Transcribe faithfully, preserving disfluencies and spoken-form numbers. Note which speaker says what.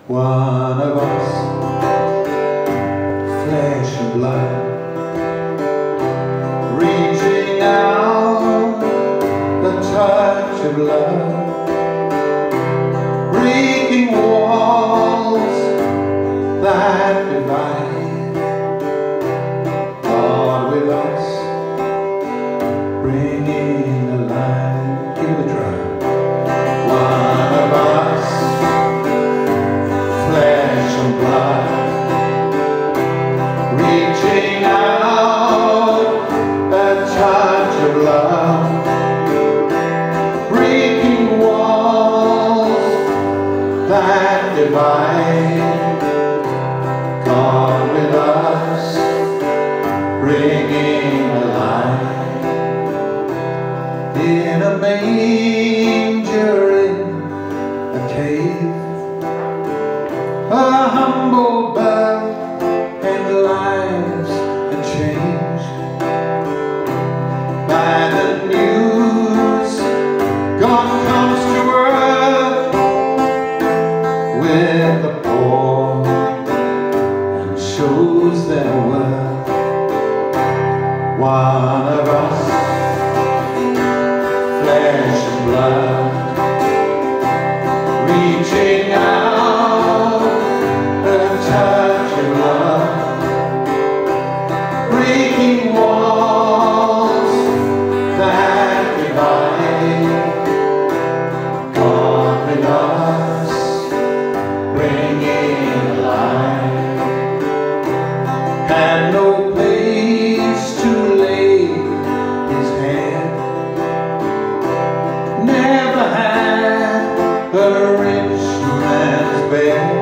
Speaker 1: One of us, flesh and blood, reaching out, the touch of love, breaking walls that divide. God with us, bringing the light. Give it a try. One of us, flesh and blood, reaching out, a touch of love, breaking walls that divide. God with us, bringing the light. In a manger, in a cave, a humble birth, and lives unchanged by the news. God comes to earth with the poor and shows their worth. One of us, flesh and blood, reaching out, a touch of love, breaking walls that divide. God with us, bringing light. Had no place to lay his head, never had a rich man's bed.